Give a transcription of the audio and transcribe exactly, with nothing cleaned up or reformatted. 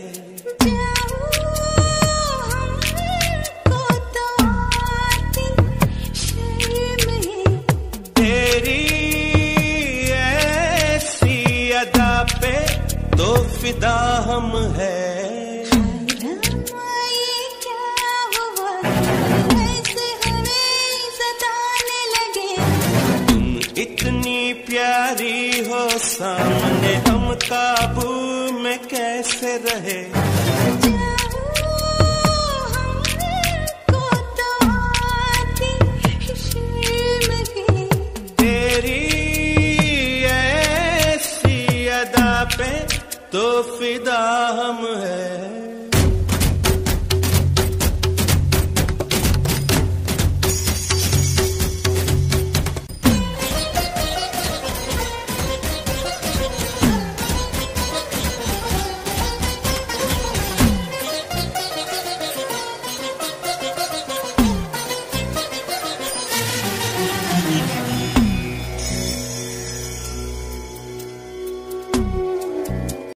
तो फिदा हम है। ये क्या हुआ, ऐसे हमें सताने लगे। तुम इतनी प्यारी हो सामने, हम काबू में कैसे रहे। हमको तो आती शर्म है। तेरी ऐसी अदा पे तो फिदा हम है।